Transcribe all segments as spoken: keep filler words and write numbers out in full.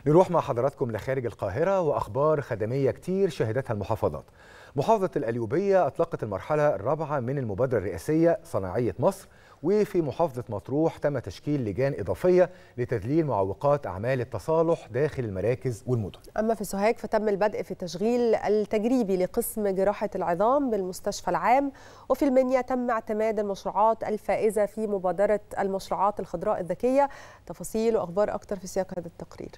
نروح مع حضراتكم لخارج القاهرة وأخبار خدمية كتير شهدتها المحافظات. محافظة القليوبية أطلقت المرحلة الرابعة من المبادرة الرئاسية صناعية مصر، وفي محافظة مطروح تم تشكيل لجان إضافية لتذليل معوقات أعمال التصالح داخل المراكز والمدن. أما في سوهاج فتم البدء في التشغيل التجريبي لقسم جراحة العظام بالمستشفى العام، وفي المنيا تم اعتماد المشروعات الفائزة في مبادرة المشروعات الخضراء الذكية. تفاصيل وأخبار أكتر في سياق هذا التقرير.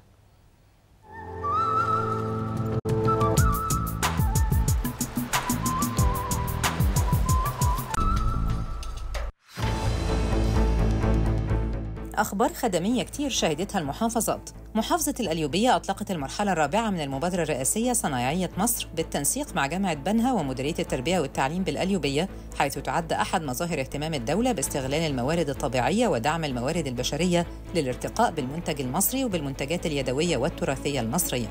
أخبار خدمية كتير شهدتها المحافظات. محافظة القليوبية أطلقت المرحلة الرابعة من المبادرة الرئاسية صناعية مصر بالتنسيق مع جامعة بنها ومديرية التربية والتعليم بالقليوبية، حيث تعد أحد مظاهر اهتمام الدولة باستغلال الموارد الطبيعية ودعم الموارد البشرية للارتقاء بالمنتج المصري وبالمنتجات اليدوية والتراثية المصرية.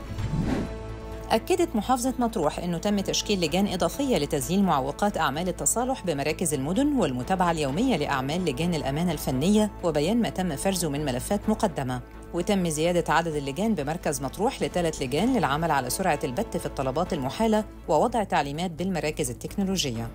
أكدت محافظة مطروح أنه تم تشكيل لجان إضافية لتذليل معوقات أعمال التصالح بمراكز المدن والمتابعة اليومية لأعمال لجان الأمانة الفنية وبيان ما تم فرزه من ملفات مقدمة. وتم زيادة عدد اللجان بمركز مطروح لثلاث لجان للعمل على سرعة البت في الطلبات المحالة ووضع تعليمات بالمراكز التكنولوجية.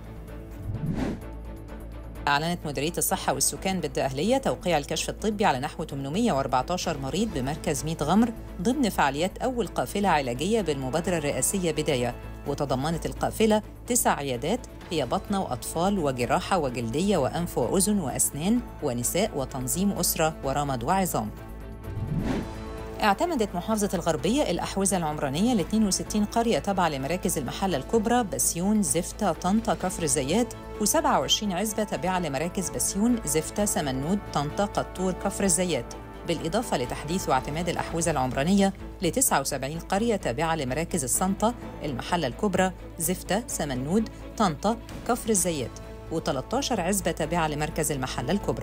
أعلنت مديرية الصحة والسكان بالدقهلية توقيع الكشف الطبي على نحو ثمانمائة وأربعة عشر مريض بمركز ميت غمر ضمن فعاليات أول قافلة علاجية بالمبادرة الرئاسية بداية، وتضمنت القافلة تسع عيادات هي بطنة وأطفال وجراحة وجلدية وأنف وأذن وأسنان ونساء وتنظيم أسرة ورمد وعظام. اعتمدت محافظة الغربية الأحوزة العمرانية ل اثنين وستين قرية تابعة لمراكز المحلة الكبرى بسيون، زفتة، طنطا، كفر الزيات، وسبعة وعشرين عزبة تابعة لمراكز بسيون، زفتة، سمنود، طنطا، قطور، كفر الزيات، بالإضافة لتحديث واعتماد الأحوزة العمرانية ل تسعة وسبعين قرية تابعة لمراكز الصنطة، المحلة الكبرى، زفتة، سمنود، طنطا، كفر الزيات، وثلاثة عشر عزبة تابعة لمركز المحلة الكبرى.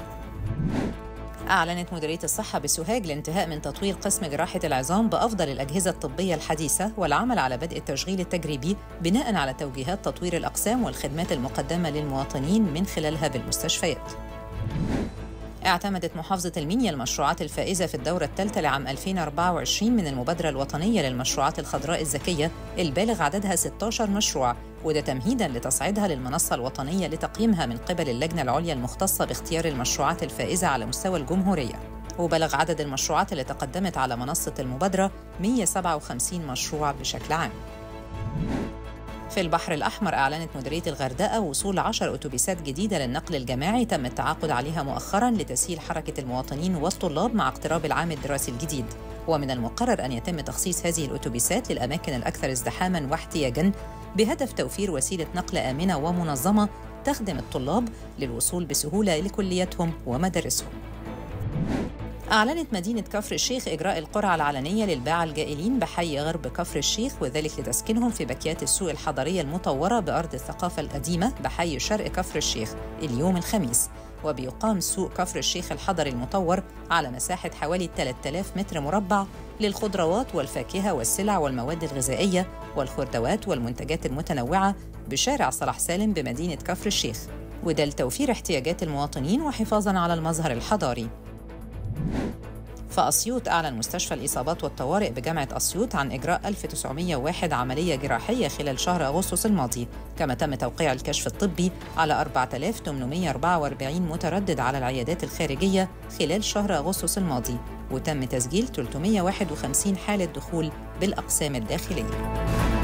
أعلنت مديرية الصحة بسوهاج الانتهاء من تطوير قسم جراحة العظام بأفضل الأجهزة الطبية الحديثة والعمل على بدء التشغيل التجريبي بناء على توجيهات تطوير الأقسام والخدمات المقدمة للمواطنين من خلالها بالمستشفيات. اعتمدت محافظة المنيا المشروعات الفائزة في الدورة الثالثة لعام ألفين وأربعة وعشرين من المبادرة الوطنية للمشروعات الخضراء الذكية البالغ عددها ستة عشر مشروع، وده تمهيداً لتصعيدها للمنصة الوطنية لتقييمها من قبل اللجنة العليا المختصة باختيار المشروعات الفائزة على مستوى الجمهورية. وبلغ عدد المشروعات اللي تقدمت على منصة المبادرة مئة وسبعة وخمسين مشروع بشكل عام. في البحر الأحمر أعلنت مديرية الغردقة وصول عشر أتوبيسات جديدة للنقل الجماعي تم التعاقد عليها مؤخراً لتسهيل حركة المواطنين والطلاب مع اقتراب العام الدراسي الجديد، ومن المقرر أن يتم تخصيص هذه الأتوبيسات للأماكن الأكثر ازدحاماً واحتياجاً بهدف توفير وسيلة نقل آمنة ومنظمة تخدم الطلاب للوصول بسهولة لكلياتهم ومدارسهم. أعلنت مدينة كفر الشيخ إجراء القرعة العلنية للباعة الجائلين بحي غرب كفر الشيخ، وذلك لتسكينهم في باكيات السوق الحضرية المطورة بأرض الثقافة القديمة بحي شرق كفر الشيخ اليوم الخميس. وبيقام سوق كفر الشيخ الحضري المطور على مساحة حوالي ثلاثة آلاف متر مربع للخضروات والفاكهة والسلع والمواد الغذائية والخردوات والمنتجات المتنوعة بشارع صلاح سالم بمدينة كفر الشيخ، وده لتوفير احتياجات المواطنين وحفاظاً على المظهر الحضاري. فأسيوط أعلن مستشفى الإصابات والطوارئ بجامعة أسيوط عن إجراء ألف وتسعمائة وواحد عملية جراحية خلال شهر أغسطس الماضي، كما تم توقيع الكشف الطبي على أربعة آلاف وثمانمائة وأربعة وأربعين متردد على العيادات الخارجية خلال شهر أغسطس الماضي، وتم تسجيل ثلاثمائة وواحد وخمسين حالة دخول بالأقسام الداخلية.